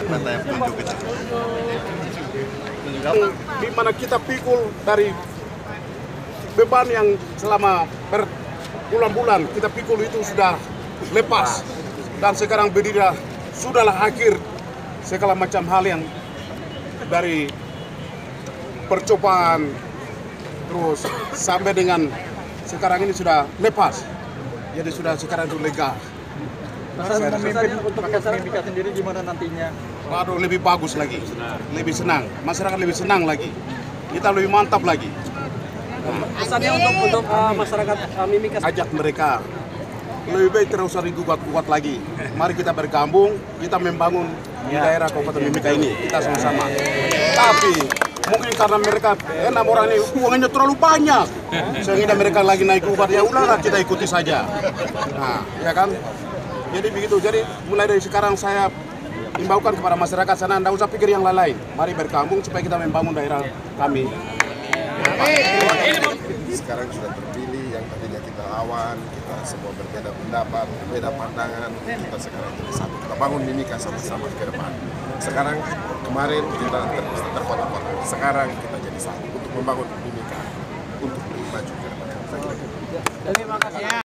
mata yang tunjuk itu. Di mana kita pikul dari beban yang selama berbulan-bulan kita pikul itu sudah lepas, dan sekarang berdiri sudahlah akhir segala macam hal yang dari percobaan terus sampai dengan sekarang ini sudah lepas, jadi sudah sekarang itu lega. Memimpin untuk Mimika sendiri gimana nantinya? Waduh, lebih bagus lagi, lebih senang, masyarakat lebih senang lagi, kita lebih mantap lagi. Pesannya untuk masyarakat Mimika, Ajak mereka lebih baik tidak usah digugat-gugat lagi. Mari kita bergabung, kita membangun di daerah Kabupaten Mimika ini, kita sama-sama. Tapi mungkin karena mereka 6 orang ini uangnya terlalu banyak, sehingga mereka lagi naik upah, ya udahlah kita ikuti saja. Nah, ya kan? Jadi begitu. Jadi mulai dari sekarang saya himbaukan kepada masyarakat sana, tidak usah pikir yang lain. Mari bergabung supaya kita membangun daerah kami. Sekarang sudah terpilih, yang tadinya kita lawan, kita semua berbeda pendapat, berbeda pandangan, kita sekarang jadi satu. Kita bangun Mimika sama-sama ke depan. Sekarang kemarin kita terkotak-kotak, sekarang kita jadi satu untuk membangun Mimika untuk maju ke depan. terima kasih.